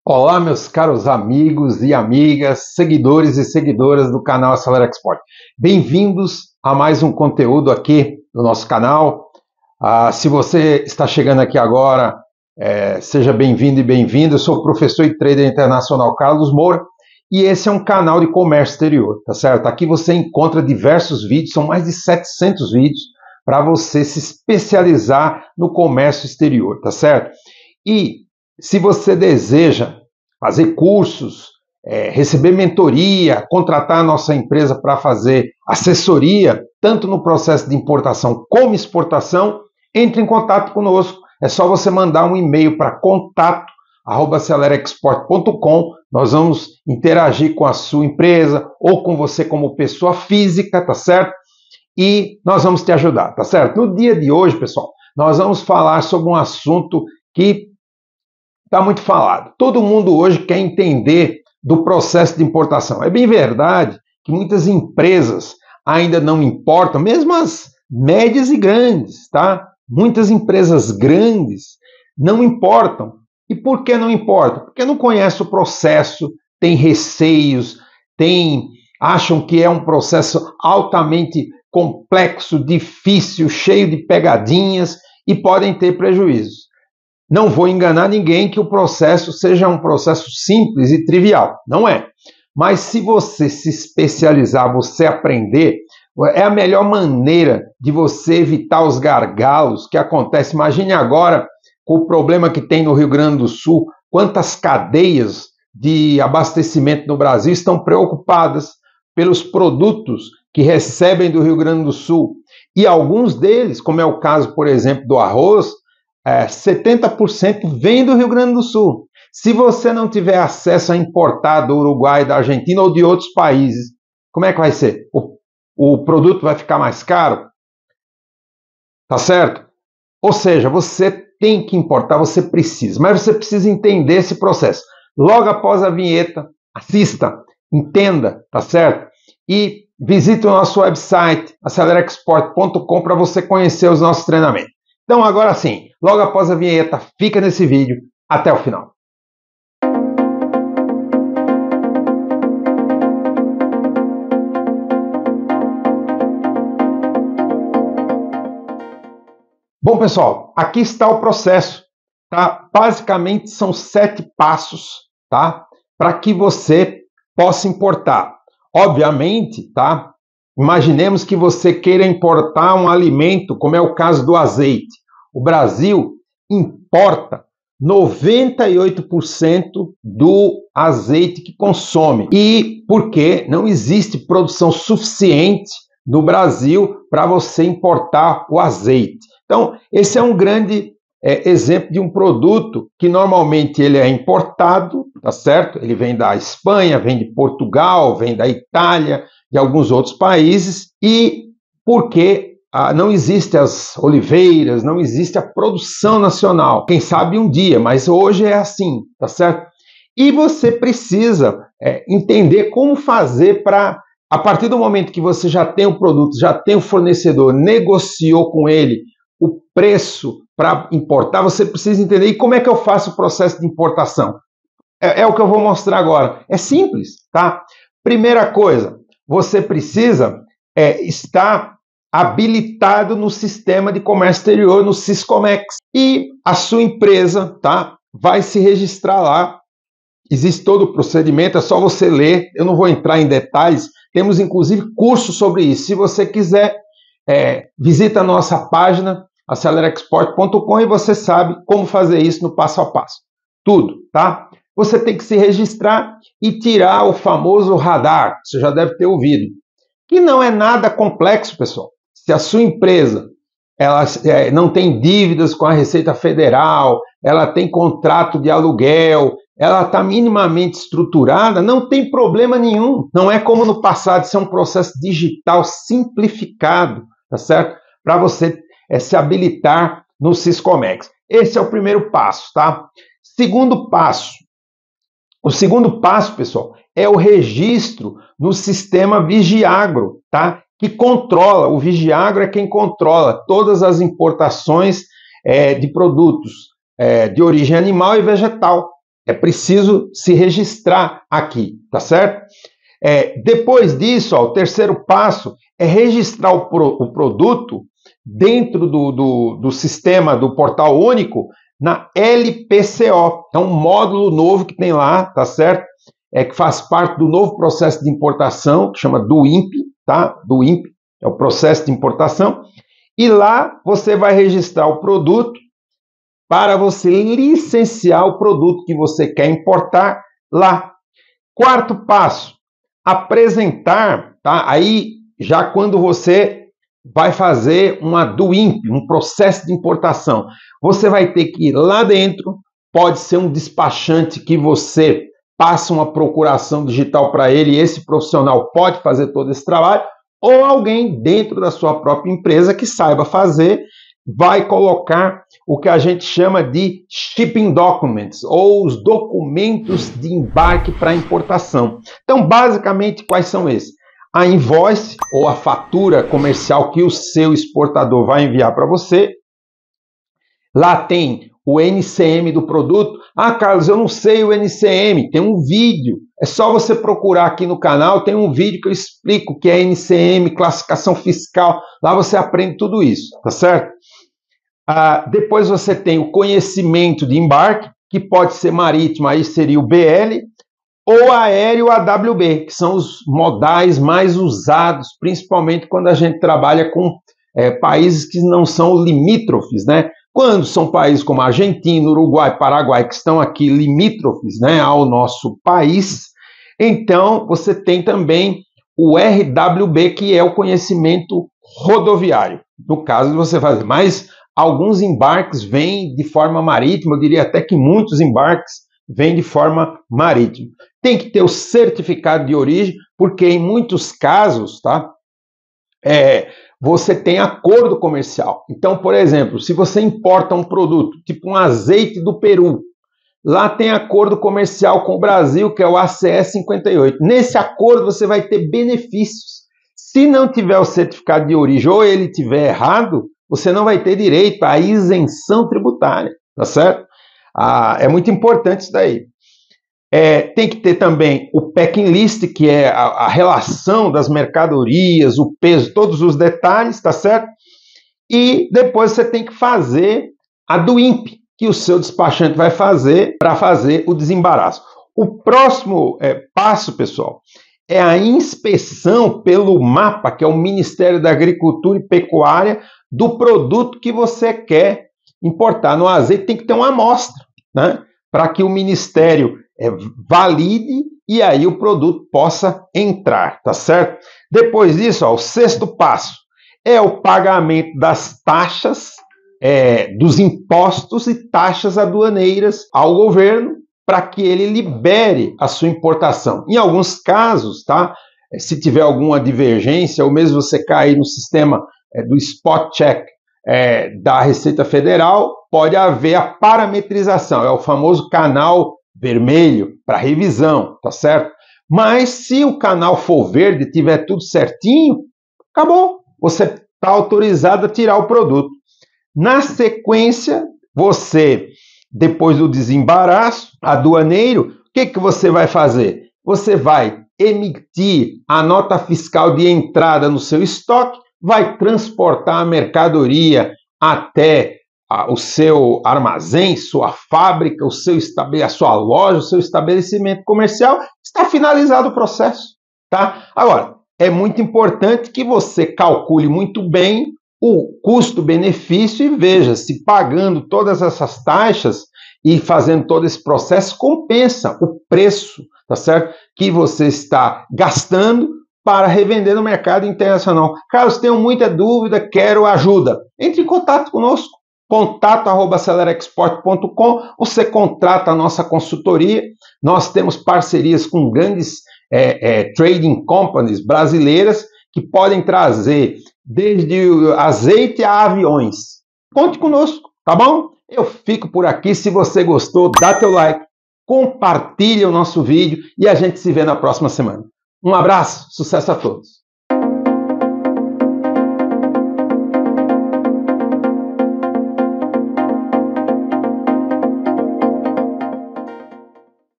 Olá, meus caros amigos e amigas, seguidores e seguidoras do canal Acelera Export. Bem-vindos a mais um conteúdo aqui no nosso canal. Se você está chegando aqui agora, seja bem-vindo e bem-vindo. Eu sou o professor e trader internacional Carlos Moura e esse é um canal de comércio exterior, tá certo? Aqui você encontra diversos vídeos, são mais de 700 vídeos para você se especializar no comércio exterior, tá certo? E se você deseja fazer cursos, receber mentoria, contratar a nossa empresa para fazer assessoria, tanto no processo de importação como exportação, entre em contato conosco. É só você mandar um e-mail para contato@acelerexport.com. Nós vamos interagir com a sua empresa ou com você como pessoa física, tá certo? E nós vamos te ajudar, tá certo? No dia de hoje, pessoal, nós vamos falar sobre um assunto que está muito falado. Todo mundo hoje quer entender do processo de importação. É bem verdade que muitas empresas ainda não importam, mesmo as médias e grandes, tá? Muitas empresas grandes não importam. E por que não importam? Porque não conhecem o processo, têm receios, acham que é um processo altamente complexo, difícil, cheio de pegadinhas e podem ter prejuízos. Não vou enganar ninguém que o processo seja um processo simples e trivial. Não é. Mas se você se especializar, você aprender, é a melhor maneira de você evitar os gargalos que acontecem. Imagine agora, com o problema que tem no Rio Grande do Sul, quantas cadeias de abastecimento no Brasil estão preocupadas pelos produtos que recebem do Rio Grande do Sul. E alguns deles, como é o caso, por exemplo, do arroz, 70% vem do Rio Grande do Sul. Se você não tiver acesso a importar do Uruguai, da Argentina ou de outros países, como é que vai ser? O produto vai ficar mais caro? Tá certo? Ou seja, você tem que importar, você precisa, mas você precisa entender esse processo. Logo após a vinheta, assista, entenda, tá certo? E visite o nosso website, acelerexport.com, para você conhecer os nossos treinamentos. Então, agora sim, logo após a vinheta, fica nesse vídeo até o final. Bom, pessoal, aqui está o processo, tá? Basicamente são 7 passos, tá? Para que você possa importar. Obviamente, tá? Imaginemos que você queira importar um alimento, como é o caso do azeite. O Brasil importa 98% do azeite que consome. E porque não existe produção suficiente no Brasil para você importar o azeite. Então, esse é um grande exemplo de um produto que normalmente ele é importado, tá certo? Ele vem da Espanha, vem de Portugal, vem da Itália, de alguns outros países, e porque não existe as oliveiras, não existe a produção nacional. Quem sabe um dia, mas hoje é assim, tá certo? E você precisa entender como fazer para, a partir do momento que você já tem o produto, já tem o fornecedor, negociou com ele o preço para importar, você precisa entender, e como é que eu faço o processo de importação? É o que eu vou mostrar agora. É simples, tá? Primeira coisa, você precisa estar habilitado no sistema de comércio exterior, no Siscomex. E a sua empresa, tá, vai se registrar lá. Existe todo o procedimento, é só você ler. Eu não vou entrar em detalhes. Temos, inclusive, cursos sobre isso. Se você quiser, visita a nossa página, acelerexport.com, e você sabe como fazer isso no passo a passo. Tudo, tá? Você tem que se registrar e tirar o famoso radar, você já deve ter ouvido, que não é nada complexo, pessoal. Se a sua empresa não tem dívidas com a Receita Federal, ela tem contrato de aluguel, ela está minimamente estruturada, não tem problema nenhum. Não é como no passado, isso é um processo digital simplificado, tá certo? Para você se habilitar no Siscomex. Esse é o primeiro passo, tá? Segundo passo. O segundo passo, pessoal, é o registro no sistema Vigiagro, tá? Que controla, o Vigiagro é quem controla todas as importações de produtos de origem animal e vegetal, É preciso se registrar aqui, tá certo? Depois disso, ó, o terceiro passo é registrar o produto dentro do sistema do Portal Único na LPCO. É um módulo novo que tem lá, tá certo? Que faz parte do novo processo de importação, que chama do INP, tá? Do INP, é o processo de importação. E lá você vai registrar o produto para você licenciar o produto que você quer importar lá. Quarto passo, apresentar, tá? Aí já quando você vai fazer do INP, um processo de importação, você vai ter que ir lá dentro, pode ser um despachante que você passa uma procuração digital para ele, e esse profissional pode fazer todo esse trabalho, ou alguém dentro da sua própria empresa que saiba fazer, vai colocar o que a gente chama de shipping documents, ou os documentos de embarque para importação. Então, basicamente, quais são esses? A invoice, ou a fatura comercial que o seu exportador vai enviar para você. Lá tem o NCM do produto. Ah, Carlos, eu não sei o NCM. Tem um vídeo. É só você procurar aqui no canal. Tem um vídeo que eu explico o que é NCM, classificação fiscal. Lá você aprende tudo isso, tá certo? Depois você tem o conhecimento de embarque, que pode ser marítimo, aí seria o BL, ou aéreo AWB, que são os modais mais usados, principalmente quando a gente trabalha com países que não são limítrofes, né? Quando são países como Argentina, Uruguai, Paraguai, que estão aqui limítrofes, né, ao nosso país, então você tem também o RWB, que é o conhecimento rodoviário, no caso de você fazer. Mas alguns embarques vêm de forma marítima, eu diria até que muitos embarques vêm de forma marítima. Tem que ter o certificado de origem, porque em muitos casos, tá? Você tem acordo comercial. Então, por exemplo, se você importa um produto, tipo um azeite do Peru, lá tem acordo comercial com o Brasil, que é o ACE 58. Nesse acordo você vai ter benefícios. Se não tiver o certificado de origem ou ele tiver errado, você não vai ter direito à isenção tributária, tá certo? É muito importante isso daí. Tem que ter também o packing list, que é a relação das mercadorias, o peso, todos os detalhes, tá certo? E depois você tem que fazer a do INP, que o seu despachante vai fazer para fazer o desembaraço. O próximo passo, pessoal, é a inspeção pelo MAPA, que é o Ministério da Agricultura e Pecuária, do produto que você quer importar. No azeite tem que ter uma amostra, né? Para que o Ministério valide e aí o produto possa entrar, tá certo? Depois disso, ó, o sexto passo é o pagamento das taxas, dos impostos e taxas aduaneiras ao governo para que ele libere a sua importação. Em alguns casos, tá? Se tiver alguma divergência, ou mesmo você cair no sistema do spot check da Receita Federal, pode haver a parametrização, é o famoso canal vermelho para revisão, tá certo? Mas se o canal for verde, tiver tudo certinho, acabou. Você está autorizado a tirar o produto. Na sequência, você, depois do desembaraço aduaneiro, o que você vai fazer? Você vai emitir a nota fiscal de entrada no seu estoque, vai transportar a mercadoria até o seu armazém, sua fábrica, a sua loja, o seu estabelecimento comercial, está finalizado o processo, tá? Agora, é muito importante que você calcule muito bem o custo-benefício e veja se pagando todas essas taxas e fazendo todo esse processo compensa o preço, tá certo? Que você está gastando para revender no mercado internacional. Carlos, tenho muita dúvida, quero ajuda. Entre em contato conosco. contato@acelerexport.com, você contrata a nossa consultoria, nós temos parcerias com grandes trading companies brasileiras que podem trazer desde azeite a aviões. Conte conosco, tá bom? Eu fico por aqui, se você gostou, dá teu like, compartilha o nosso vídeo e a gente se vê na próxima semana. Um abraço, sucesso a todos!